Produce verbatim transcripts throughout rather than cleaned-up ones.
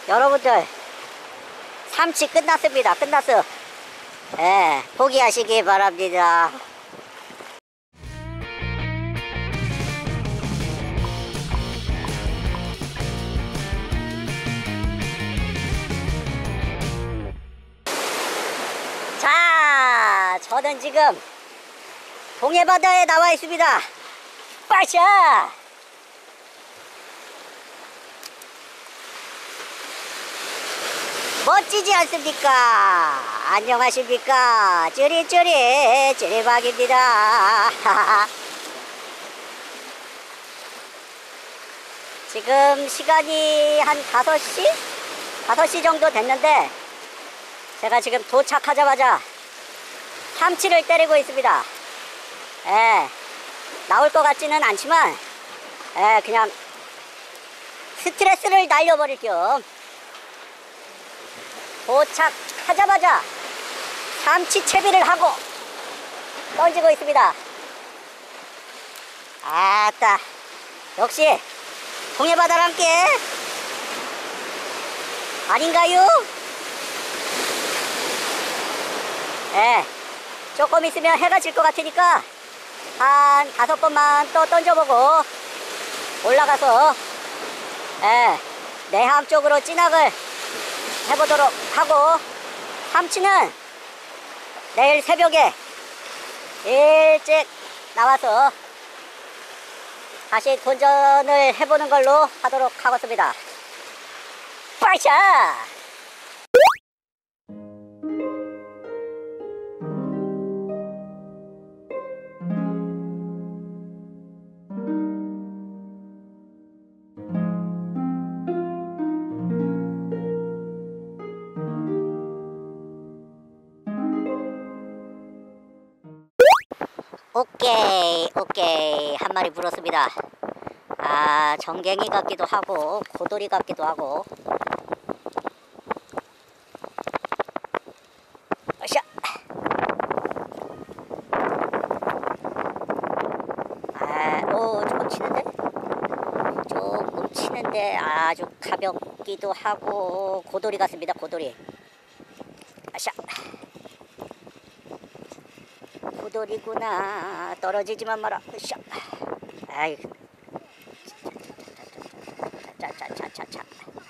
여러분들 삼치 끝났습니다. 끝났어. 예, 포기하시기 바랍니다. 자, 저는 지금 동해바다에 나와 있습니다. 빠샤! 멋지지 않습니까? 안녕하십니까? 쭈리쭈리 쭈리박입니다. 지금 시간이 한 다섯 시? 다섯 시 정도 됐는데 제가 지금 도착하자마자 삼치를 때리고 있습니다. 예, 나올 것 같지는 않지만 예, 그냥 스트레스를 날려버릴 겸 도착하자마자 삼치 채비를 하고 던지고 있습니다. 아따, 역시 동해바다랑 함께 아닌가요? 예, 조금 있으면 해가 질 것 같으니까 한 다섯 번만 또 던져보고 올라가서 예, 내항 쪽으로 진학을 해보도록 하고, 삼치는 내일 새벽에 일찍 나와서 다시 도전을 해보는 걸로 하도록 하겠습니다. 빠샤! 오케이 오케이 한 마리 물었습니다. 아, 정갱이 같기도 하고 고돌이 같기도 하고. 어샤. 아, 오, 조금 치는데? 조금 치는데 아주 가볍기도 하고 고돌이 같습니다. 고돌이. 아샤. 고돌이구나. 떨어지지만 마라. 으쌰. 아이. 차차차차차.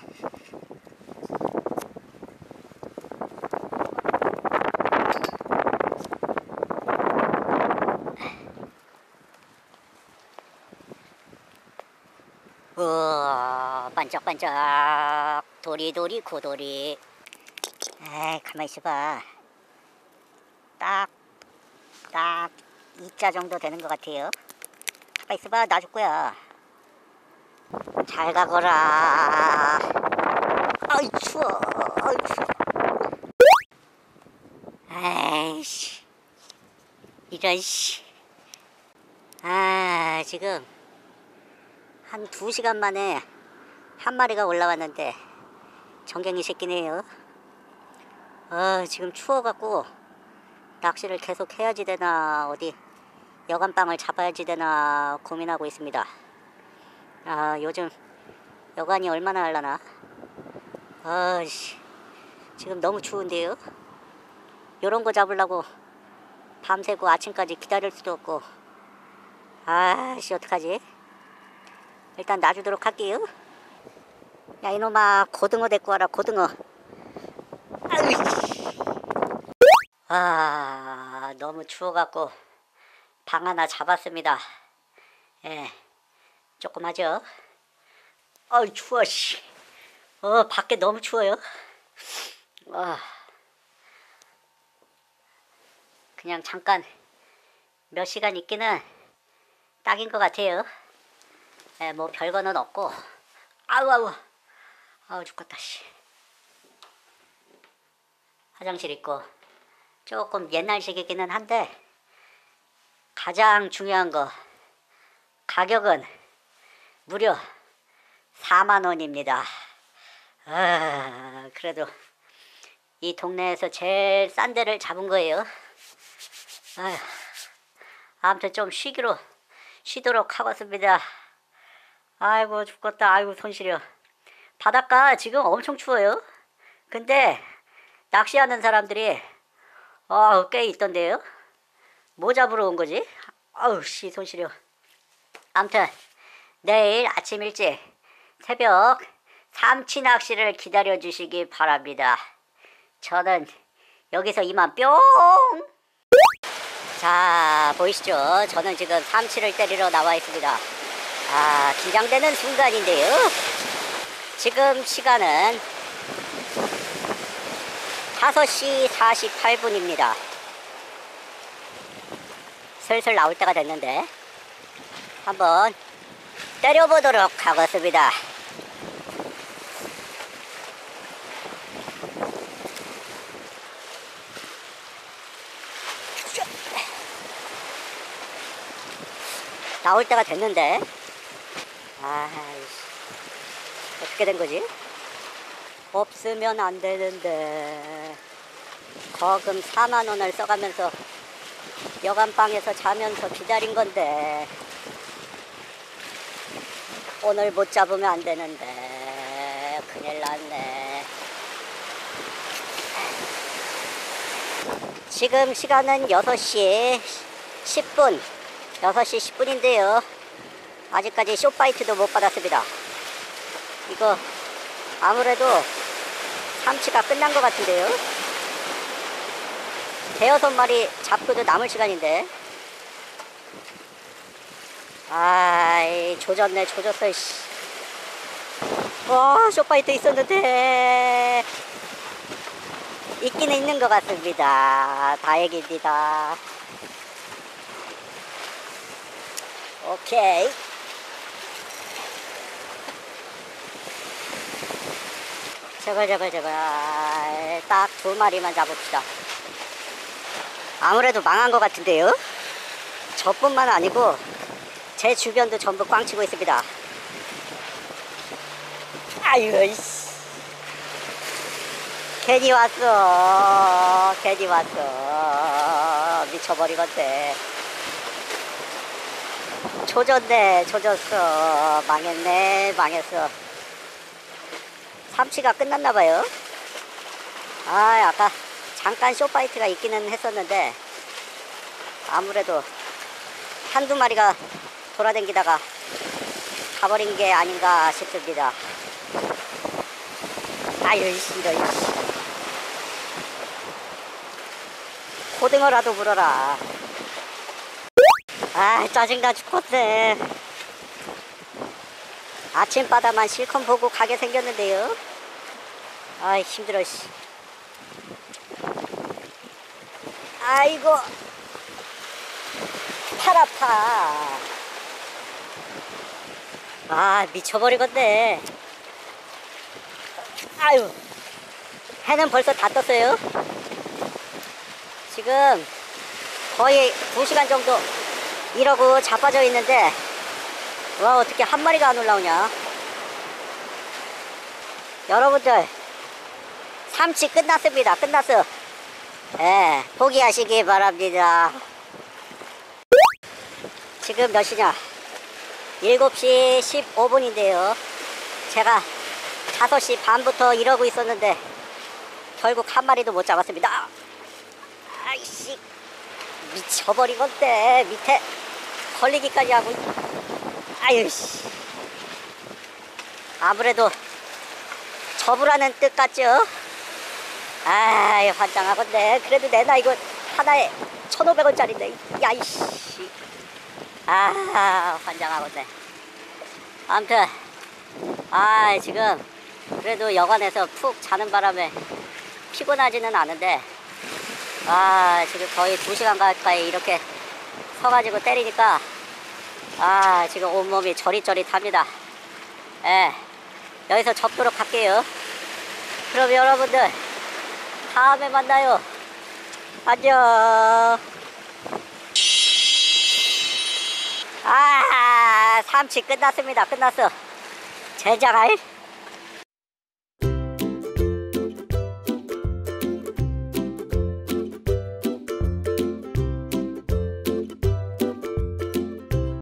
우와, 반짝반짝. 도리도리 고돌이. 에이, 가만히 있어봐. 딱 딱 이자 정도 되는 것 같아요. 가만 있어봐, 놔줄 거야. 잘 가거라. 아이 추워, 아이 추워. 아이씨, 이런 씨. 아, 지금 한 두 시간 만에 한 마리가 올라왔는데 정갱이 새끼네요. 어, 지금 추워갖고 낚시를 계속 해야지 되나 어디 여간방을 잡아야지 되나 고민하고 있습니다. 아, 요즘 여간이 얼마나 하려나. 아씨, 지금 너무 추운데요. 요런 거 잡으려고 밤새고 아침까지 기다릴 수도 없고. 아씨, 어떡하지. 일단 놔주도록 할게요. 야, 이놈아, 고등어 데리고 와라. 고등어. 아이씨. 아, 너무 추워갖고 방 하나 잡았습니다. 예, 조금 하죠. 어이, 추워, 씨. 어, 밖에 너무 추워요. 어, 그냥 잠깐 몇 시간 있기는 딱인 것 같아요. 예, 뭐 별거는 없고. 아우, 아우, 아우, 죽겠다, 씨. 화장실 있고. 조금 옛날식이기는 한데 가장 중요한 거 가격은 무려 사만 원입니다. 아, 그래도 이 동네에서 제일 싼 데를 잡은 거예요. 아휴, 아무튼 좀 쉬기로 쉬도록 하겠습니다. 아이고 죽겠다. 아이고 손 시려. 바닷가 지금 엄청 추워요. 근데 낚시하는 사람들이 어, 꽤 있던데요. 뭐 잡으러 온 거지? 아우 씨 손 시려. 아무튼 내일 아침 일찍 새벽 삼치 낚시를 기다려 주시기 바랍니다. 저는 여기서 이만 뿅. 자 보이시죠? 저는 지금 삼치를 때리러 나와 있습니다. 아 긴장되는 순간인데요. 지금 시간은 다섯 시 사십팔 분입니다 슬슬 나올 때가 됐는데 한번 때려보도록 하겠습니다. 나올 때가 됐는데 아이씨 어떻게 된 거지? 없으면 안 되는데 거금 사만 원을 써가면서 여간방에서 자면서 기다린 건데 오늘 못 잡으면 안 되는데 큰일 났네. 지금 시간은 여섯 시 십 분 여섯 시 십 분인데요 아직까지 숏바이트도 못 받았습니다. 이거 아무래도 삼치가 끝난 것 같은데요. 대여섯 마리 잡고도 남을 시간인데 아이 조졌네 조졌어 씨. 와 숏바이트 있었는데 있기는 있는 것 같습니다. 다행입니다. 오케이 제발 제발 제발 딱 두 마리만 잡읍시다. 아무래도 망한 것 같은데요. 저뿐만 아니고 제 주변도 전부 꽝치고 있습니다. 아유 이씨 괜히 왔어 괜히 왔어 미쳐버리겠대. 조졌네 조졌어 망했네 망했어. 삼치가 끝났나봐요. 아 아까 잠깐 숏바이트가 있기는 했었는데 아무래도 한두 마리가 돌아다니다가 가버린 게 아닌가 싶습니다. 아유 이런 고등어라도 물어라. 아 짜증나 죽겠네. 아침바다만 실컷 보고 가게 생겼는데요. 아 힘들어 씨. 아이고 팔 아파. 아 미쳐버리겠네. 아유 해는 벌써 다 떴어요. 지금 거의 두 시간 정도 이러고 자빠져 있는데 와 어떻게 한 마리가 안 올라오냐. 여러분들 삼치 끝났습니다. 끝났어. 예, 포기하시기 바랍니다. 지금 몇 시냐? 일곱 시 십오 분인데요 제가 다섯 시 반부터 이러고 있었는데 결국 한 마리도 못 잡았습니다. 아이씨 미쳐버리건데 밑에 걸리기까지 하고. 아유씨 아무래도 접으라는 뜻 같죠? 아이 환장하건데 그래도 내나 이거 하나에 천오백 원짜리인데 야이씨 아 환장하건데. 아무튼 아 지금 그래도 여관에서 푹 자는 바람에 피곤하지는 않은데 아 지금 거의 두 시간 가까이 이렇게 서가지고 때리니까 아 지금 온몸이 저릿저릿합니다. 예, 여기서 접도록 할게요. 그럼 여러분들 다음에 만나요. 안녕. 아 삼치 끝났습니다. 끝났어. 젠장할